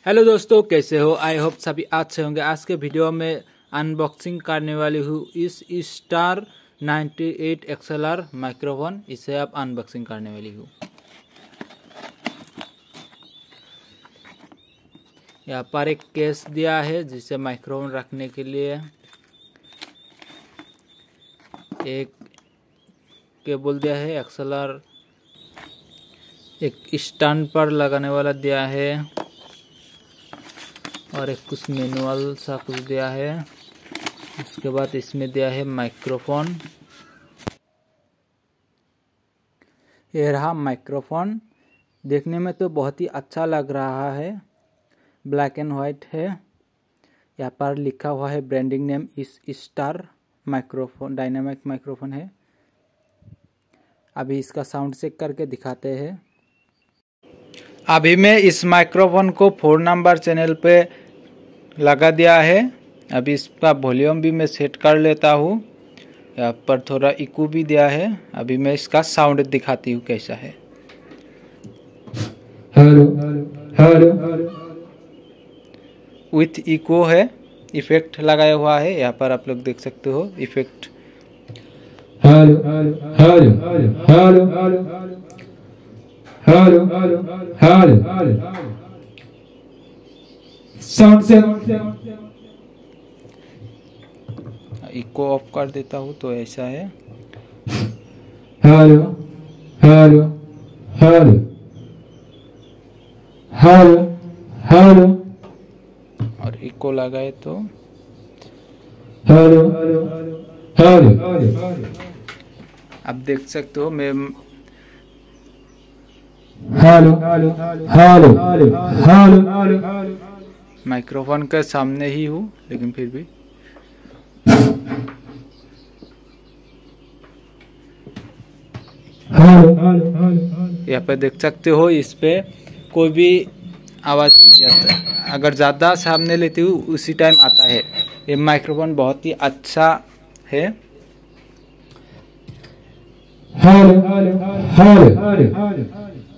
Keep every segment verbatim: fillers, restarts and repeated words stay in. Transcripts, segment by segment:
Hello दोस्तों, कैसे हो? आई होप सभी अच्छे होंगे। आज के वीडियो में अनबॉक्सिंग करने वाली हूँ इस star ninety eight X L R microphone. इसे आप अनबॉक्सिंग करने वाली हूँ। यहाँ पर एक केस दिया है जिसे माइक्रोफोन रखने के लिए, एक केबल दिया है एक्स एल आर, एक स्टैंड पर लगाने वाला दिया है और एक कुछ मैनुअल सा कुछ दिया है। उसके बाद इसमें दिया है माइक्रोफोन। ये रहा माइक्रोफोन। देखने में तो बहुत ही अच्छा लग रहा है, ब्लैक एंड वाइट है। यहाँ पर लिखा हुआ है ब्रांडिंग नेम इस स्टार माइक्रोफोन, डायनामिक माइक्रोफोन है। अभी इसका साउंड चेक करके दिखाते हैं। अभी मैं इस माइक्रोफोन को फोर नंबर चैनल पे लगा दिया है। अभी इसका वॉल्यूम भी मैं सेट कर लेता हूँ। यहाँ पर थोड़ा इको भी दिया है। अभी मैं इसका साउंड दिखाती हूँ कैसा है। हेलो हेलो विथ इको है, इफेक्ट लगाया हुआ है। यहाँ पर आप लोग देख सकते हो effect. Hello hello hello hello hello sound से इको ऑफ कर देता हूँ तो ऐसा है। Hello hello hello hello hello और इको लगाए तो हेलो हेलो आप देख सकते हो। मैं हेलो हेलो हेलो माइक्रोफोन के सामने ही हूँ, लेकिन फिर भी यहाँ पे देख सकते हो इस पे कोई भी आवाज़ नहीं आता। अगर ज़्यादा सामने लेती हूँ उसी टाइम आता है। ये माइक्रोफोन बहुत ही अच्छा है। हेलो हेलो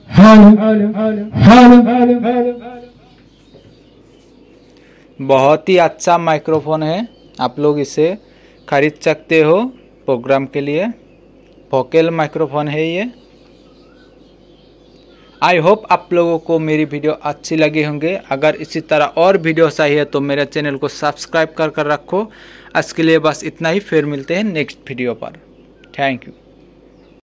बहुत ही अच्छा माइक्रोफोन है। आप लोग इसे खरीद सकते हो प्रोग्राम के लिए। वोकल माइक्रोफोन है ये। आई होप आप लोगों को मेरी वीडियो अच्छी लगी होंगे। अगर इसी तरह और वीडियो चाहिए तो मेरे चैनल को सब्सक्राइब कर कर रखो। आज के लिए बस इतना ही। फिर मिलते हैं नेक्स्ट वीडियो पर। Thank you.